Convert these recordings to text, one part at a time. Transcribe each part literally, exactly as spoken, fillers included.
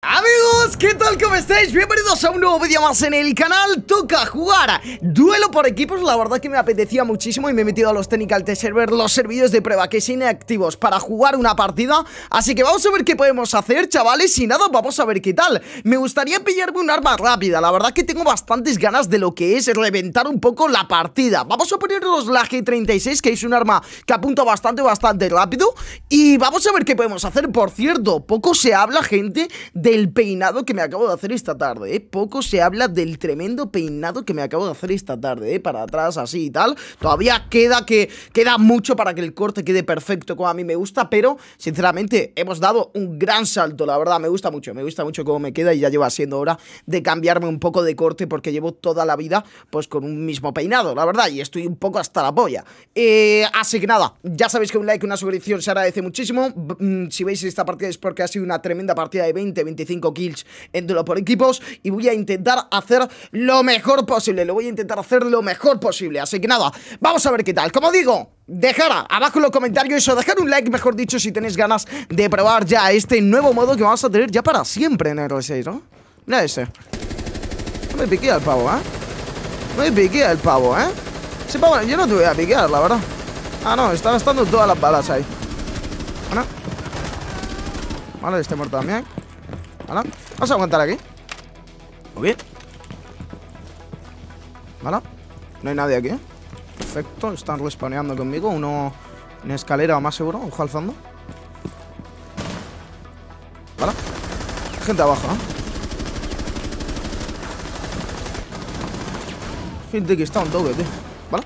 Amigos, ¿qué tal? ¿Cómo estáis? Bienvenidos a un nuevo vídeo más en el canal. Toca jugar duelo por equipos. La verdad que me apetecía muchísimo y me he metido a los Technical Test Server, los servidores de prueba que siguen activos para jugar una partida. Así que vamos a ver qué podemos hacer, chavales. Y nada, vamos a ver qué tal. Me gustaría pillarme un arma rápida. La verdad que tengo bastantes ganas de lo que es reventar un poco la partida. Vamos a ponernos la G treinta y seis, que es un arma que apunta bastante, bastante rápido. Y vamos a ver qué podemos hacer. Por cierto, poco se habla, gente, del peinado que me acabo de hacer esta tarde, ¿eh? Poco se habla del tremendo peinado que me acabo de hacer esta tarde, ¿eh? Para atrás, así y tal. Todavía queda que queda mucho para que el corte quede perfecto como a mí me gusta, pero sinceramente hemos dado un gran salto, la verdad. Me gusta mucho, me gusta mucho cómo me queda y ya lleva siendo hora de cambiarme un poco de corte porque llevo toda la vida pues con un mismo peinado, la verdad, y estoy un poco hasta la polla. Eh, así que nada, ya sabéis que un like, una suscripción se agradece muchísimo. Si veis esta partida es porque ha sido una tremenda partida de veinte, veinticinco kills en duelo por equipos y voy a intentar hacer lo mejor posible, lo voy a intentar hacer lo mejor posible, así que nada, vamos a ver qué tal. Como digo, dejar abajo en los comentarios o dejar un like, mejor dicho, si tenéis ganas de probar ya este nuevo modo que vamos a tener ya para siempre en R seis, ¿no? Mira ese. No me piquea el pavo, ¿eh? No me piquea el pavo, ¿eh? Ese pavo, yo no te voy a piquear, la verdad. Ah, no, está gastando todas las balas ahí. Bueno. Vale, este muerto también. Vale, vamos a aguantar aquí. Muy bien. Vale, no hay nadie aquí, ¿eh? Perfecto, están respawneando conmigo. Uno en escalera, más seguro. Ojo al fondo. Vale, gente abajo, ¿eh? Gente que está un toque, tío. Vale.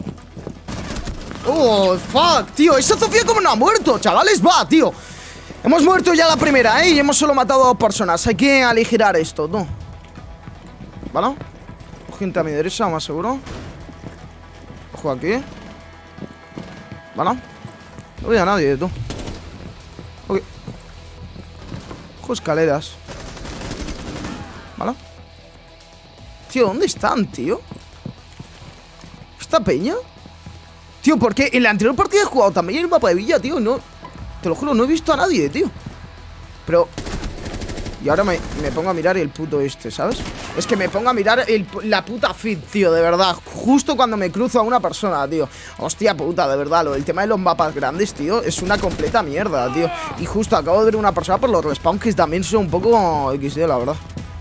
Oh, fuck, tío. Esa Sofía como no ha muerto, chavales. Va, tío. Hemos muerto ya la primera, ¿eh? Y hemos solo matado a dos personas. Hay que aligerar esto, ¿no? ¿Vale? Gente a mi derecha, más seguro. Ojo aquí. ¿Vale? No veo a nadie, tú. Ok. Ojo escaleras. ¿Vale? Tío, ¿dónde están, tío? ¿Esta peña? Tío, porque en la anterior partida he jugado también en el mapa de Villa, tío. No... Te lo juro, no he visto a nadie, tío. Pero... Y ahora me, me pongo a mirar el puto este, ¿sabes? Es que me pongo a mirar el, la puta feed, tío, de verdad. Justo cuando me cruzo a una persona, tío. Hostia puta, de verdad, lo, el tema de los mapas grandes, tío, es una completa mierda, tío. Y justo acabo de ver una persona por los respawns que también son un poco equis de, la verdad.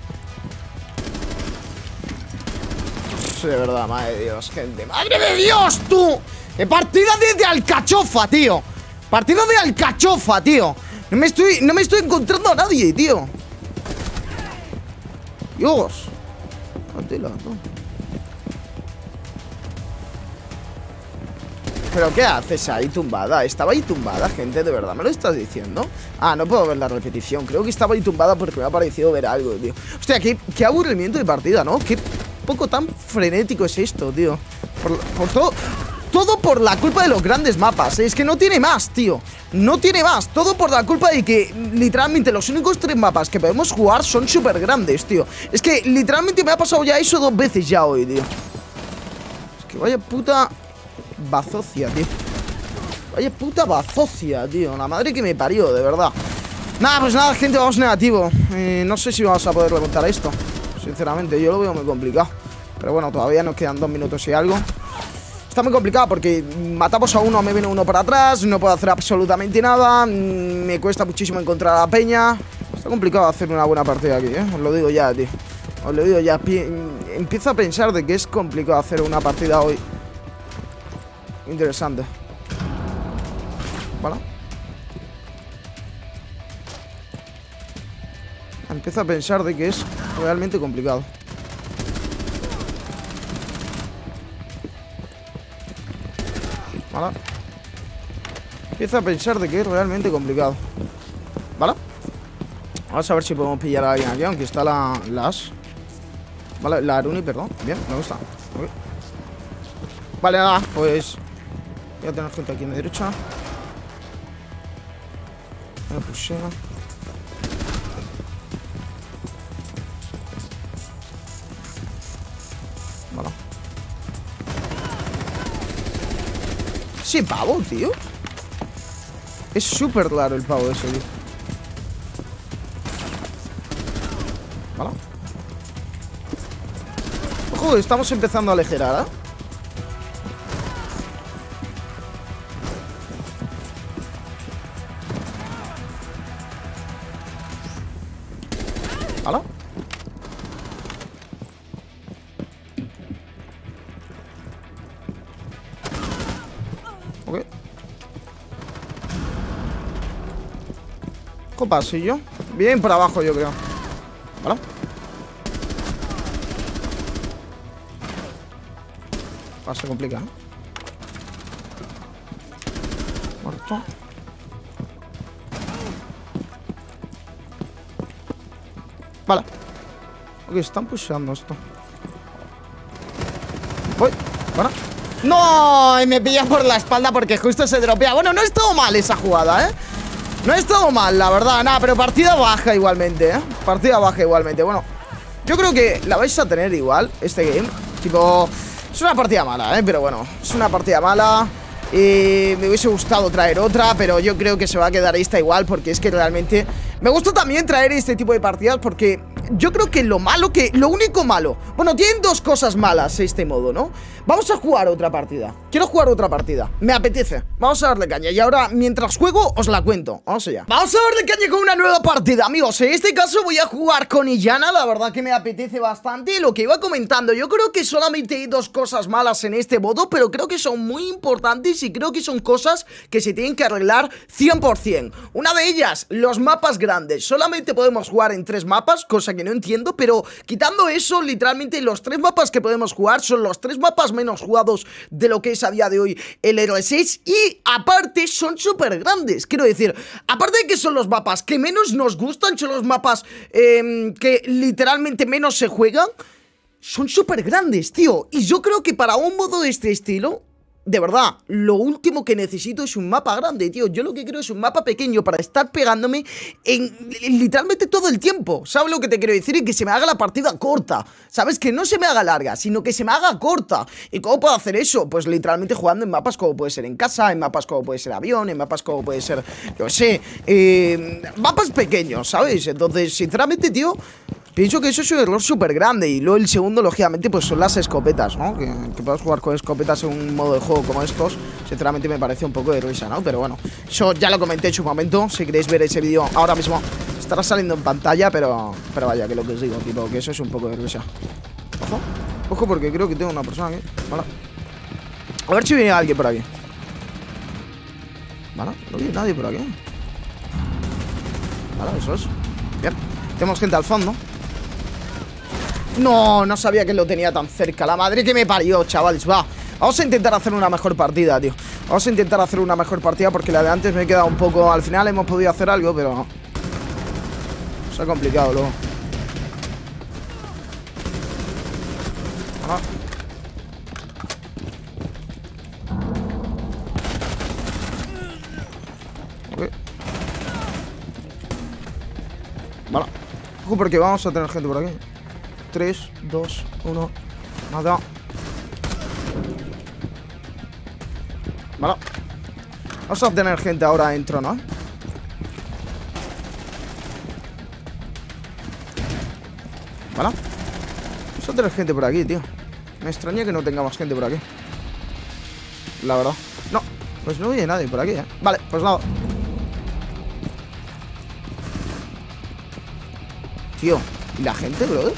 De verdad, madre de Dios, gente. ¡Madre de Dios, tú! ¡Qué partida de, de alcachofa, tío! Partido de alcachofa, tío. No me estoy, no me estoy encontrando a nadie, tío. Dios. Atila, no. ¿Pero qué haces ahí tumbada? Estaba ahí tumbada, gente, de verdad. ¿Me lo estás diciendo? Ah, no puedo ver la repetición. Creo que estaba ahí tumbada porque me ha parecido ver algo, tío. Hostia, qué, qué aburrimiento de partida, ¿no? Qué poco tan frenético es esto, tío. Por, por todo... Todo por la culpa de los grandes mapas. Es que no tiene más, tío. No tiene más. Todo por la culpa de que literalmente los únicos tres mapas que podemos jugar son súper grandes, tío. Es que literalmente me ha pasado ya eso dos veces ya hoy, tío. Es que vaya puta bazocia, tío. Vaya puta bazocia, tío. La madre que me parió, de verdad. Nada, pues nada, gente, vamos negativo. eh, No sé si vamos a poder remontar esto. Sinceramente, yo lo veo muy complicado. Pero bueno, todavía nos quedan dos minutos y algo. Está muy complicado porque matamos a uno, me viene uno para atrás, no puedo hacer absolutamente nada, me cuesta muchísimo encontrar a la peña. Está complicado hacer una buena partida aquí, ¿eh? Os lo digo ya, tío. Os lo digo ya. Empiezo a pensar de que es complicado hacer una partida hoy interesante. ¿Vale? Empiezo a pensar de que es realmente complicado. ¿Vale? Empiezo a pensar de que es realmente complicado. ¿Vale? Vamos a ver si podemos pillar a alguien aquí, aunque está la las. Vale, la Aruni, perdón. Bien, me gusta. Okay. Vale, nada, pues voy a tener gente aquí en la derecha. Me puse. Vale. Ese pavo, tío. Es súper raro el pavo ese, tío. Vale. Ojo, estamos empezando a aligerar, ¿eh? Vale. Ok. Con pasillo. Bien por abajo, yo creo. Vale. Va a ser complicado. Muerto. Vale. Ok, están pusheando esto. Voy. Bueno. ¡No! Y me pilla por la espalda porque justo se dropea. Bueno, no es todo mal esa jugada, ¿eh? No es todo mal, la verdad. Nada, pero partida baja igualmente, ¿eh? Partida baja igualmente. Bueno, yo creo que la vais a tener igual, este game. Tipo, es una partida mala, ¿eh? Pero bueno, es una partida mala. Y me hubiese gustado traer otra, pero yo creo que se va a quedar esta igual, porque es que realmente me gusta también traer este tipo de partidas, porque yo creo que lo malo que... Lo único malo... Bueno, tienen dos cosas malas este modo, ¿no? Vamos a jugar otra partida. Quiero jugar otra partida. Me apetece. Vamos a darle caña. Y ahora, mientras juego, os la cuento. Vamos allá. Vamos a darle caña con una nueva partida, amigos. En este caso voy a jugar con Illana. La verdad que me apetece bastante. Lo que iba comentando, yo creo que solamente hay dos cosas malas en este modo, pero creo que son muy importantes y creo que son cosas que se tienen que arreglar cien por cien. Una de ellas, los mapas grandes. Solamente podemos jugar en tres mapas, cosa que no entiendo, pero quitando eso, literalmente los tres mapas que podemos jugar son los tres mapas menos jugados de lo que es a día de hoy el R seis, y aparte son súper grandes. Quiero decir, aparte de que son los mapas que menos nos gustan, son los mapas eh, que literalmente menos se juegan, son súper grandes, tío. Y yo creo que para un modo de este estilo, de verdad, lo último que necesito es un mapa grande, tío. Yo lo que quiero es un mapa pequeño para estar pegándome en, en literalmente todo el tiempo. ¿Sabes lo que te quiero decir? Y que se me haga la partida corta. ¿Sabes? Que no se me haga larga, sino que se me haga corta. ¿Y cómo puedo hacer eso? Pues literalmente jugando en mapas como puede ser en casa, en mapas como puede ser avión, en mapas como puede ser, yo sé, eh, mapas pequeños, ¿sabes? Entonces, sinceramente, tío, pienso que eso es un error súper grande. Y luego el segundo, lógicamente, pues son las escopetas, ¿no? Que, que puedas jugar con escopetas en un modo de juego como estos, sinceramente me parece un poco de risa, ¿no? Pero bueno, eso ya lo comenté en su momento. Si queréis ver ese vídeo ahora mismo, estará saliendo en pantalla, pero pero vaya, que lo que os digo, tipo, que eso es un poco de risa. Ojo, ojo, porque creo que tengo una persona aquí. Vale. A ver si viene alguien por aquí. Vale, no viene nadie por aquí. Vale, eso es. Bien, tenemos gente al fondo. No, no sabía que lo tenía tan cerca. La madre que me parió, chavales, va. Vamos a intentar hacer una mejor partida, tío. Vamos a intentar hacer una mejor partida, porque la de antes me he quedado un poco... Al final hemos podido hacer algo, pero... se ha complicado luego. Ah. Okay. Vale. Ojo, porque vamos a tener gente por aquí. tres, dos, uno. Nada. Vale. Vamos a tener gente ahora dentro, ¿no? Vale. Vamos a tener gente por aquí, tío. Me extraña que no tengamos gente por aquí, la verdad. No, pues no viene nadie por aquí, ¿eh? Vale, pues nada. Tío, ¿y la gente, brother?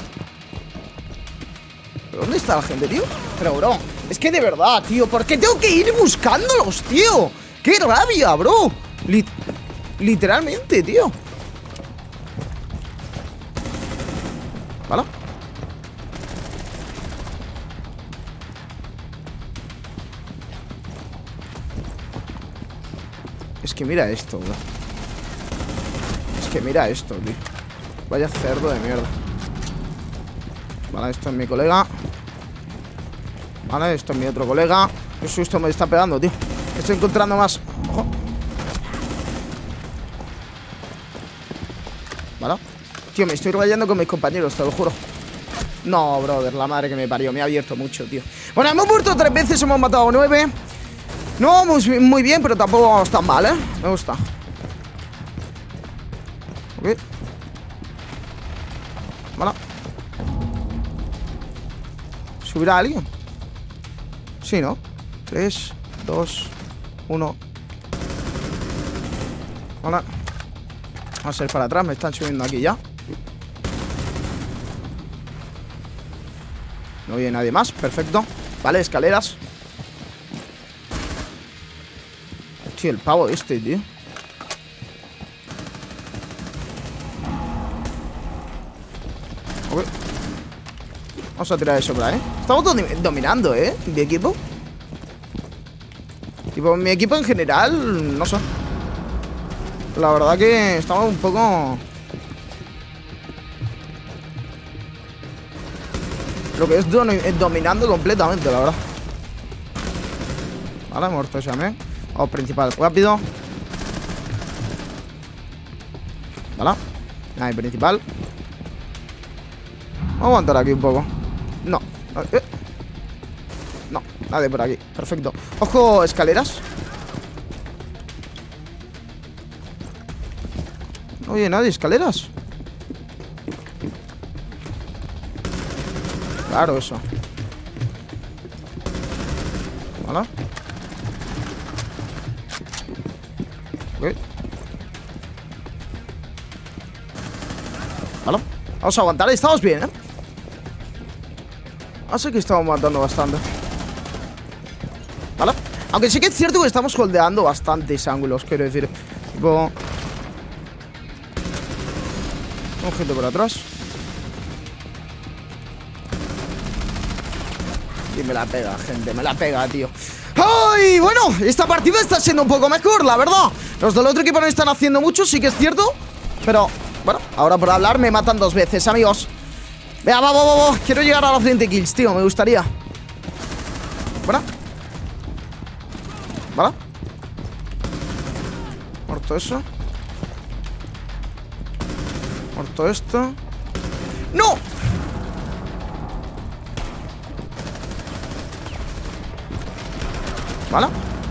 ¿Pero dónde está la gente, tío? Pero, bro, es que de verdad, tío, ¿por qué tengo que ir buscándolos, tío? ¡Qué rabia, bro! Lit Literalmente, tío. ¿Vale? Es que mira esto, bro. Es que mira esto, tío. Vaya cerdo de mierda. Vale, esto es mi colega. Vale, esto es mi otro colega. Qué susto me está pegando, tío. Estoy encontrando más. Ojo. Vale. Tío, me estoy rayando con mis compañeros, te lo juro. No, brother, la madre que me parió. Me ha abierto mucho, tío. Bueno, hemos muerto tres veces, hemos matado nueve. No vamos muy bien, pero tampoco vamos tan mal, ¿eh? Me gusta. Ok. Vale. ¿Subirá alguien? Sí, ¿no? tres, dos, uno. Vale. Vamos a ir para atrás, me están subiendo aquí ya. No viene nadie más, perfecto. Vale, escaleras. Tío, el pavo este, tío. Ok. Vamos a tirar eso por ahí. Estamos dominando, ¿eh? Mi equipo. Tipo, mi equipo en general, no sé. La verdad que estamos un poco... Lo que es do dominando completamente, la verdad. Vale, muerto ese también. Vamos principal, rápido. Vale. Ahí, principal. Vamos a aguantar aquí un poco. No. Eh. No, nadie por aquí. Perfecto. Ojo, escaleras. Oye, nadie, escaleras. Claro, eso. Vale. Ok. Vale. Vamos a aguantar. Estamos bien, ¿eh? Así que estamos matando bastante. Vale. Aunque sí que es cierto que estamos holdeando bastantes ángulos, quiero decir. Tipo... Un gente por atrás. Y me la pega, gente, me la pega, tío. ¡Ay! Bueno, esta partida está siendo un poco mejor, la verdad. Los del otro equipo no están haciendo mucho, sí que es cierto. Pero, bueno, ahora por hablar me matan dos veces, amigos. Venga, va, va, va, va. Quiero llegar a los veinte kills, tío, me gustaría. Bueno. Vale. Muerto eso. Muerto esto. ¡No! Vale.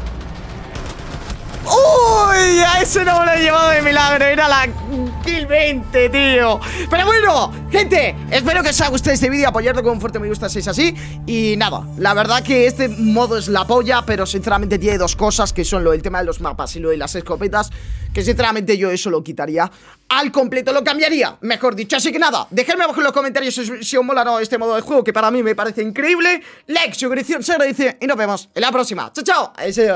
¡Uy! A ese no me lo he llevado de milagro. Era la kill veinte, tío. Pero bueno, gente, espero que os haya gustado este vídeo. Apoyarlo con un fuerte me gusta si es así. Y nada, la verdad que este modo es la polla. Pero sinceramente tiene dos cosas, que son lo del tema de los mapas y lo de las escopetas, que sinceramente yo eso lo quitaría al completo, lo cambiaría, mejor dicho. Así que nada, dejadme abajo en los comentarios si, si os mola o no este modo de juego, que para mí me parece increíble. Like, suscripción, se agradece y nos vemos en la próxima. Chao, chao. Adiós.